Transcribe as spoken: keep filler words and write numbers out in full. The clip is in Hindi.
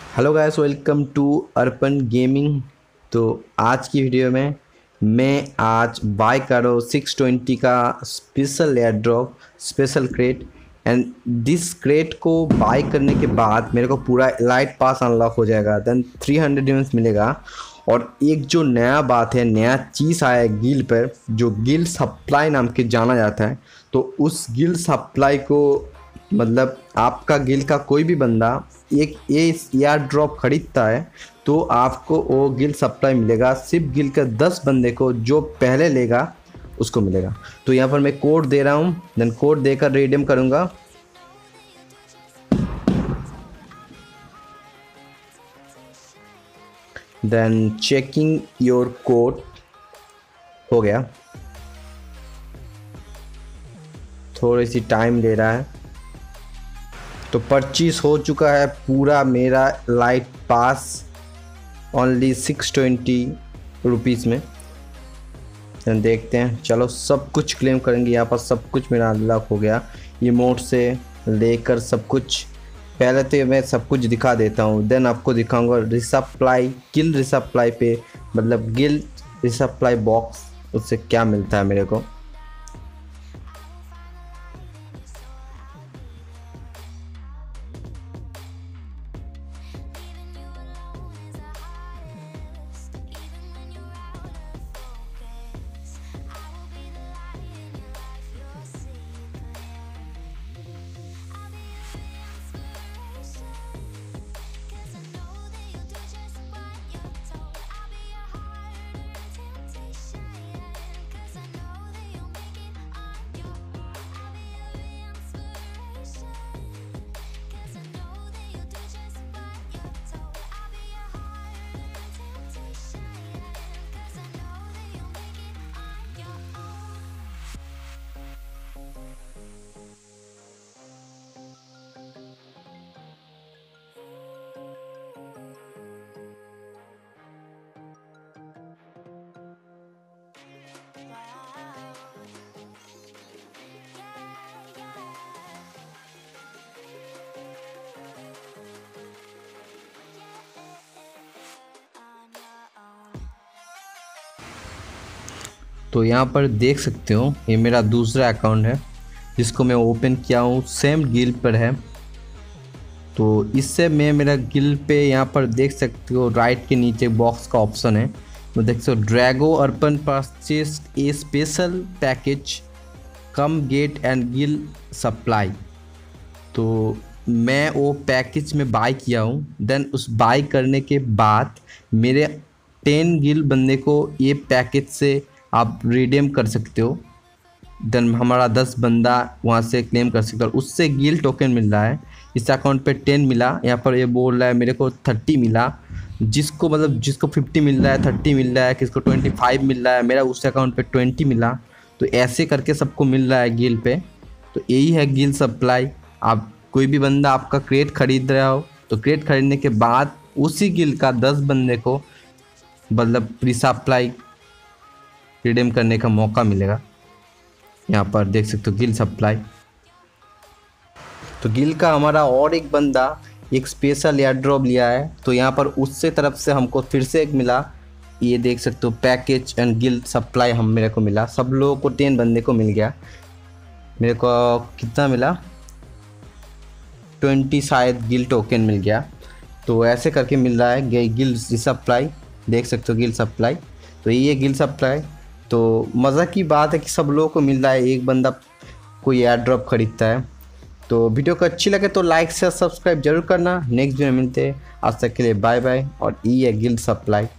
Hello guys, welcome to Arpan gaming. तो आज की वीडियो में मैं आज बाय कर रहा हूँ सिक्स ट्वेंटी का special air drop special crate. And this crate को बाय करने के बाद मेरे को पूरा लाइट पास अनलॉक हो जाएगा, देन थ्री हंड्रेड डिमंड्स मिलेगा। और एक जो नया बात है, नया चीज़ आया है गिल पर, जो गिल सप्लाई नाम के जाना जाता है। तो उस गिल सप्लाई को मतलब आपका गिल का कोई भी बंदा एक ये एयर ड्रॉप खरीदता है तो आपको वो गिल सप्लाई मिलेगा। सिर्फ गिल के दस बंदे को जो पहले लेगा उसको मिलेगा। तो यहाँ पर मैं कोड दे रहा हूँ, देन कोड देकर रिडीम करूँगा। देन चेकिंग योर कोड हो गया, थोड़ी सी टाइम ले रहा है। तो परचेज हो चुका है पूरा मेरा light pass only six twenty rupees में। देखते हैं, चलो सब कुछ क्लेम करेंगे। यहाँ पर सब कुछ मेरा अनलॉक हो गया, इमोट से लेकर सब कुछ। पहले तो मैं सब कुछ दिखा देता हूँ, देन आपको दिखाऊंगा रिसप्लाई गिल रिसप्लाई पे, मतलब गिल रिसप्लाई बॉक्स, उससे क्या मिलता है मेरे को। तो यहाँ पर देख सकते हो ये मेरा दूसरा अकाउंट है जिसको मैं ओपन किया हूँ, सेम गिल पर है। तो इससे मैं मेरा गिल पे यहाँ पर देख सकते हो राइट के नीचे बॉक्स का ऑप्शन है, तो देख सकते हो Drago Arpan purchase a special package come get and gill supply. तो मैं वो पैकेज में बाय किया हूँ, देन उस बाय करने के बाद मेरे टेन गिल बंदे को ये पैकेज से आप रिडीम कर सकते हो। देन हमारा दस बंदा वहाँ से क्लेम कर सकता है, उससे गिल टोकन मिल रहा है। इस अकाउंट पे टेन मिला, यहाँ पर ये बोल रहा है मेरे को थर्टी मिला। जिसको मतलब जिसको फिफ्टी मिल रहा है, थर्टी मिल रहा है, किसको ट्वेंटी फाइव मिल रहा है, मेरा उस अकाउंट पे ट्वेंटी मिला। तो ऐसे करके सबको मिल रहा है गिल पे। तो यही है गिल सप्लाई। आप कोई भी बंदा आपका क्रेट खरीद रहा हो तो क्रेट खरीदने के बाद उसी गिल का दस बंदे को मतलब रिसप्लाई रिडीम करने का मौका मिलेगा। यहाँ पर देख सकते हो गिल सप्लाई। तो गिल का हमारा और एक बंदा एक स्पेशल एयर ड्रॉप लिया है, तो यहाँ पर उससे तरफ से हमको फिर से एक मिला। ये देख सकते हो पैकेज एंड गिल सप्लाई हम मेरे को मिला। सब लोगों को टेन बंदे को मिल गया। मेरे को कितना मिला, ट्वेंटी शायद गिल टोकन मिल गया। तो ऐसे करके मिल रहा है गिल सप्लाई, देख सकते हो गिल सप्लाई। तो ये गिल सप्लाई। तो मज़ा की बात है कि सब लोगों को मिल रहा है, एक बंदा कोई एयर ड्रॉप खरीदता है। तो वीडियो को अच्छी लगे तो लाइक शेयर सब्सक्राइब जरूर करना। नेक्स्ट वीडियो में मिलते हैं, आज तक के लिए बाय बाय। और ये है गिल सप्लाई।